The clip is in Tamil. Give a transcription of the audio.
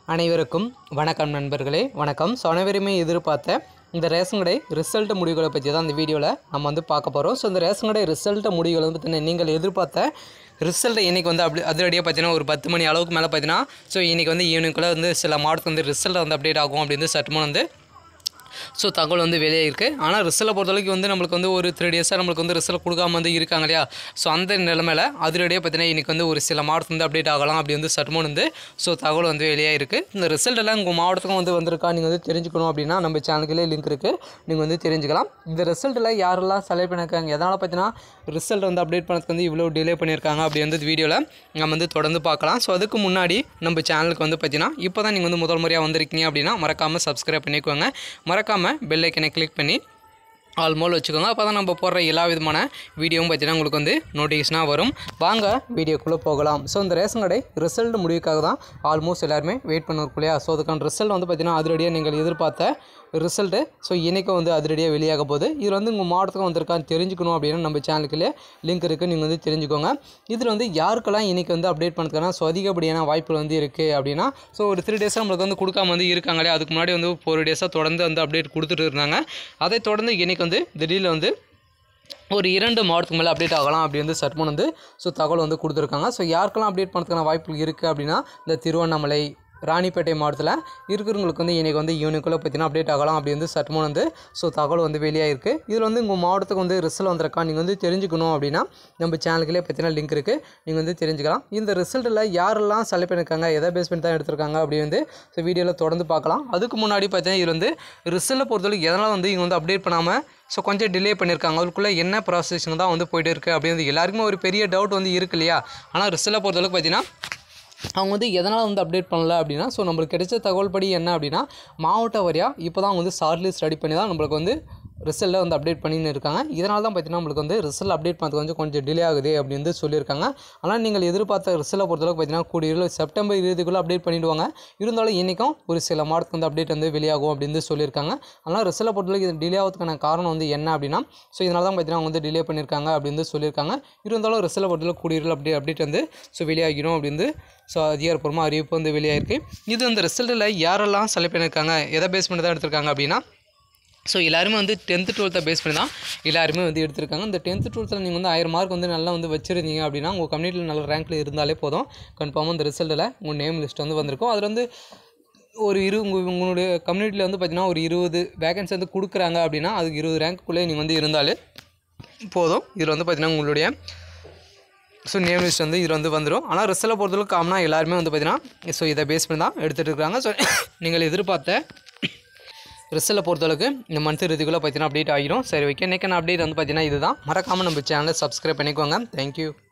அனைவருக்கும் வணக்கம் நண்பர்களே வணக்கம். அனைவருமே எதிர்பார்த்த இந்த ரேஷன் கடை ரிசல்ட் முடிவுகளை பற்றி தான் இந்த வீடியோவில் நம்ம வந்து பார்க்க போகிறோம். ஸோ இந்த ரேஷன் கடை ரிசல்ட் முடிவுகள் வந்து பார்த்தீங்கன்னா நீங்கள் எதிர்பார்த்த ரிசல்ட் இன்றைக்கி வந்து அதிரடியாக பார்த்தீங்கன்னா ஒரு 10 மணி அளவுக்கு மேலே பார்த்தீங்கன்னா ஸோ இன்றைக்கி வந்து ஈவினிங்குள்ளே வந்து சில மாவட்டத்துக்கு வந்து ரிசல்ட் வந்து அப்டேட் ஆகும் அப்படின்னு சட்டமாக வந்து ஸோ தகவல் வந்து வெளியே இருக்குது. ஆனால் ரிசல்ட்டை பொறுத்தவரைக்கும் வந்து நம்மளுக்கு வந்து ஒரு 3 டேஸாக நம்மளுக்கு வந்து ரிசல்ட் கொடுக்காம வந்து இருக்காங்க இல்லையா. ஸோ அந்த நிலைமையில் அதிரடியாக பார்த்தீங்கன்னா இன்றைக்கி வந்து ஒரு சில மாவட்டத்தில் வந்து அப்டேட் ஆகலாம் அப்படி வந்து சட்டமாக வந்து ஸோ தகவல் வந்து வெளியே இருக்குது. இந்த ரிசல்ட் எல்லாம் உங்கள் மாவட்டத்துக்கும் வந்து வந்திருக்கா நீங்கள் வந்து தெரிஞ்சுக்கணும் அப்படின்னா நம்ம சேனலுக்குள்ளே லிங்க் இருக்குது, நீங்கள் வந்து தெரிஞ்சுக்கலாம். இந்த ரிசல்ட்டில் யாரெல்லாம் செலக்ட் பண்ணியிருக்காங்க, எதனால் பார்த்தீங்கன்னா ரிசல்ட் வந்து அப்டேட் பண்ணதுக்கு வந்து இவ்வளோ டிலே பண்ணியிருக்காங்க அப்படி வந்து வீடியோவில் நம்ம வந்து தொடர்ந்து பார்க்கலாம். ஸோ அதுக்கு முன்னாடி நம்ம சேனலுக்கு வந்து பார்த்தீங்கன்னா இப்போ தான் நீங்கள் வந்து முதல் முறையாக வந்திருக்கீங்க அப்படின்னா மறக்காமல் சப்ஸ்கிரைப் பண்ணிக்கோங்க. மறக்காமல் பெல் ஐக்கனை கிளிக் பண்ணி ஆல்மோல் வச்சுக்கோங்க. அப்போ தான் நம்ம போடுற எல்லா விதமான வீடியோவும் பார்த்தீங்கன்னா உங்களுக்கு வந்து நோட்டிஃபிகேஷனாக வரும். வாங்க வீடியோக்குள்ளே போகலாம். ஸோ இந்த ரேஷன் கடை ரிசல்ட் முடிவுக்காக தான் ஆல்மோஸ்ட் எல்லாருமே வெயிட் பண்ணிருக்கும் இல்லையா. ஸோ அதுக்கான ரிசல்ட் வந்து பார்த்தீங்கன்னா அதிரடியாக நீங்கள் எதிர்பார்த்த ரிசல்ட்டு ஸோ இன்றைக்கும் வந்து அதிரடியாக வெளியாக போகுது. இதில் வந்து உங்கள் மாவட்டத்துக்கு வந்திருக்கான்னு தெரிஞ்சுக்கணும் அப்படின்னா நம்ம சேனலுக்குள்ளே லிங்க் இருக்குது, நீங்கள் வந்து தெரிஞ்சுக்கோங்க. இதில் வந்து யாருக்கெல்லாம் இன்றைக்கி வந்து அப்டேட் பண்ணுறதுக்கான ஸோ அதிகப்படியான வாய்ப்புகள் வந்து இருக்குது அப்படின்னா ஸோ ஒரு 3 டேஸாக நம்மளுக்கு வந்து கொடுக்காம வந்து இருக்காங்களே. அதுக்கு முன்னாடி வந்து 4 டேஸாக தொடர்ந்து வந்து அப்டேட் கொடுத்துட்டு இருந்தாங்க. அதை தொடர்ந்து இன்றைக்கி வந்து திடீர்னு வந்து ஒரு 2 மாவட்டத்துக்கு மேலே அப்டேட் ஆகலாம் அப்படி வந்து சட்மன் வந்து ஸோ தகவல் வந்து கொடுத்துருக்காங்க. ஸோ யாருக்கெல்லாம் அப்டேட் பண்ணுறதுக்கான வாய்ப்புகள் இருக்குது அப்படின்னா இந்த திருவண்ணாமலை, ராணிப்பேட்டை மாவட்டத்தில் இருக்கிறவங்களுக்கு வந்து இன்றைக்கி வந்து ஈவினிங்குள்ளே பார்த்தீங்கன்னா அப்டேட் ஆகலாம் அப்படி வந்து சட்டமாக வந்து ஸோ தகவல் வந்து வெளியாக இருக்குது. இதில் வந்து உங்கள் மாவட்டத்துக்கு வந்து ரிசல்ட் வந்திருக்கா நீங்கள் வந்து தெரிஞ்சுக்கணும் அப்படின்னா நம்ம சேனலுக்குள்ளே பார்த்தீங்கன்னா லிங்க் இருக்குது, நீங்கள் வந்து தெரிஞ்சுக்கலாம். இந்த ரிசல்ட்டில் யாரெல்லாம் செலக்ட் பண்ணியிருக்காங்க, எதை பேஸ் பண்ணி தான் எடுத்திருக்காங்க அப்படி வந்து ஸோ வீடியோவில் தொடர்ந்து பார்க்கலாம். அதுக்கு முன்னாடி பார்த்தீங்கன்னா இது வந்து ரிசல்ட்டை பொறுத்தவரைக்கும் எதனால் வந்து இங்கே வந்து அப்டேட் பண்ணாமல் ஸோ கொஞ்சம் டிலே பண்ணியிருக்காங்க, அதுக்குள்ளே என்ன ப்ராசஸிங் தான் வந்து போய்ட்டு இருக்குது அப்படின்னு எல்லாருக்குமே ஒரு பெரிய டவுட் வந்து இருக்கு இல்லையா. ஆனால் ரிசல்ட்டை பொறுத்தளவுக்கு பார்த்தீங்கன்னா அவங்க வந்து எதனால் வந்து அப்டேட் பண்ணல அப்படின்னா ஸோ நம்மளுக்கு கிடைச்ச தகவல் படி என்ன அப்படின்னா மாவட்ட வாரியாக இப்போ தான் வந்து ஷார்ட் லிஸ்ட் ரெடி பண்ணி தான் நம்மளுக்கு வந்து ரிசல்ட்டை வந்து அப்டேட் பண்ணின்னு இருக்காங்க. இதனால தான் பார்த்தீங்கன்னா நம்மளுக்கு வந்து ரிசல்ட் அப்டேட் பண்ணுறது கொஞ்சம் டிலே ஆகுது அப்படின்னு வந்து சொல்லியிருக்காங்க. ஆனால் நீங்கள் எதிர்பார்த்த ரிசல்ட்டை பொறுத்தளவுக்கு பார்த்தீங்கன்னா கூடிய செப்டம்பர் 20க்குள்ளே அப்டேட் பண்ணிவிடுவாங்க. இருந்தாலும் இன்றைக்கும் ஒரு சில மாவட்டத்துக்கு வந்து அப்டேட் வந்து வெளியாகும் அப்படின்னு சொல்லியிருக்காங்க. ஆனால் ரிசல்ட்டை பொறுத்தளவுக்கு இது டிலே ஆகிறதுக்கான காரணம் வந்து என்ன அப்படின்னா ஸோ இதனால தான் பார்த்தீங்கன்னா அவங்க வந்து டிலே பண்ணியிருக்காங்க அப்படின்னு சொல்லியிருக்காங்க. இருந்தாலும் ரிசல்ட்டை பொறுத்தளவுக்கு கூடிய அப்டேட் வந்து ஸோ வெளியாகிடும் அப்படின்னு ஸோ அதிகாரப்பூர்வமாக அறிவிப்பு வந்து வெளியாகிருக்கு. இது அந்த ரிசல்ட்டில் யாரெல்லாம் செலக்ட் பண்ணியிருக்காங்க, எதை பேஸ் பண்ணி தான் எடுத்திருக்காங்க அப்படின்னா ஸோ எல்லாருமே வந்து 10th 12th பேஸ் பண்ணி தான் எல்லாருமே வந்து எடுத்திருக்காங்க. இந்த 10th 12th நீங்கள் வந்து 1000 மார்க் வந்து நல்லா வந்து வச்சுருந்தீங்க அப்படின்னா உங்கள் கம்யூனிட்டியில் நல்ல ரேங்க்கில் இருந்தாலே போதும், கன்ஃபார்மாக இந்த ரிசல்ட்டில் உங்கள் நேம் லிஸ்ட் வந்து வந்திருக்கும். அதில் வந்து ஒரு உங்களுடைய கம்யூனிட்டியில் வந்து பார்த்திங்கன்னா ஒரு 20 வேகன்சி வந்து கொடுக்குறாங்க அப்படின்னா அதுக்கு 20 ரேங்க்குள்ளே நீங்கள் வந்து இருந்தாலே போதும். இதில் வந்து பார்த்திங்கன்னா உங்களுடைய ஸோ நேம் லிஸ்ட் வந்து இதில் வந்து வந்துடும். ஆனால் ரிசல்ட்டை பொறுத்தளவுக்கு காமனாக எல்லாருமே வந்து பார்த்திங்கன்னா ஸோ இதை பேஸ் பண்ணி தான் எடுத்துகிட்டு இருக்காங்க. ஸோ நீங்கள் எதிர்பார்த்த ரிசல்ட்டை பொறுத்தளவுக்கு இந்த மந்த் இறுதிக்குள்ளே பார்த்தீங்கன்னா அப்டேட் ஆகிடும். சரி ஓகே, இன்றைக்கான அப்டேட் வந்து பார்த்தீங்கன்னா இதுதான். மறக்காமல் நம்ம சேனலை சப்ஸ்கிரைப் பண்ணிக்கோங்க. தேங்க்யூ.